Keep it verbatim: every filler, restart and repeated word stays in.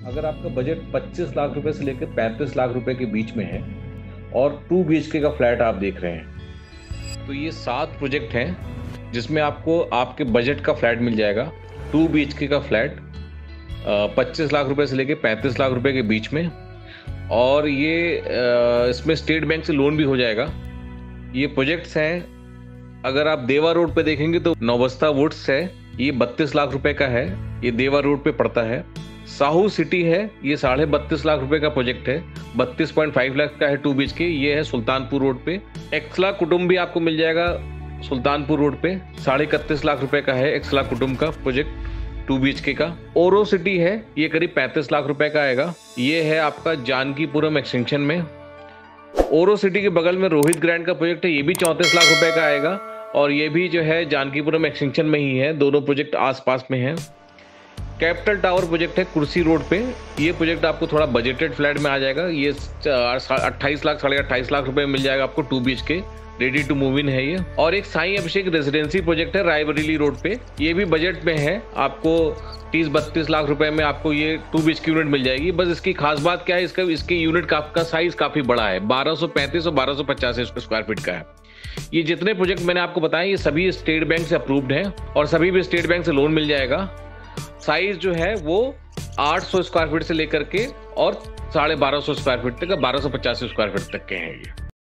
अगर आपका बजट पच्चीस लाख रुपए से लेकर पैंतीस लाख रुपए के बीच में है और टू बी एच के का फ्लैट आप देख रहे हैं, तो ये सात प्रोजेक्ट हैं जिसमें आपको आपके बजट का फ्लैट मिल जाएगा। टू बी एच के का फ्लैट पच्चीस लाख रुपए से लेकर पैंतीस लाख रुपए के बीच में, और ये आ, इसमें स्टेट बैंक से लोन भी हो जाएगा। ये प्रोजेक्ट्स हैं, अगर आप देवा रोड पे देखेंगे तो नौबस्ता वुड्स है, ये बत्तीस लाख रुपए का है, ये देवा रोड पे पड़ता है। साहू सिटी है, ये साढ़े बत्तीस लाख रुपए का प्रोजेक्ट है, बत्तीस पॉइंट फाइव लाख का है टू बीच के, ये है सुल्तानपुर रोड पे। एक्सला कुटुम्ब भी आपको मिल जाएगा सुल्तानपुर रोड पे, साढ़े इकतीस लाख रुपए का है एक्सला कुटुम्ब का प्रोजेक्ट टू बीच के का। ओरो सिटी है, ये करीब पैंतीस लाख रुपए का आएगा, ये है आपका जानकीपुरम एक्सटेंशन में। ओरो सिटी के बगल में रोहित ग्रैंड का प्रोजेक्ट है, ये भी चौंतीस लाख रुपए का आएगा, और ये भी जो है जानकीपुरम एक्सटेंशन में ही है, दोनों प्रोजेक्ट आसपास में हैं। कैपिटल टावर प्रोजेक्ट है कुर्सी रोड पे, ये प्रोजेक्ट आपको थोड़ा बजटेड फ्लैट में आ जाएगा, ये अट्ठाईस लाख साढ़े अट्ठाईस लाख रुपए में मिल जाएगा आपको, two B H K ready to move in है ये। और एक साईं अभिषेक रेजिडेंसी प्रोजेक्ट है रायबरेली रोड पे, ये भी बजट में है, आपको तीस बत्तीस लाख रुपए में आपको ये two B H K unit मिल जाएगी। बस इसकी खास बात क्या है, इसका इसके यूनिट का, का साइज काफी बड़ा है, बारह सौ पैंतीस और बारह सौ पचास स्क्वायर फीट का है। ये जितने प्रोजेक्ट मैंने आपको बताए ये सभी स्टेट बैंक से अप्रूव्ड हैं, और सभी भी स्टेट बैंक से लोन मिल जाएगा। साइज जो है वो आठ सौ स्क्वायर फीट से लेकर के और साढ़े बारह सौ स्क्वायर फीट तक, बारह सौ पचास स्क्वायर फीट तक के हैं ये।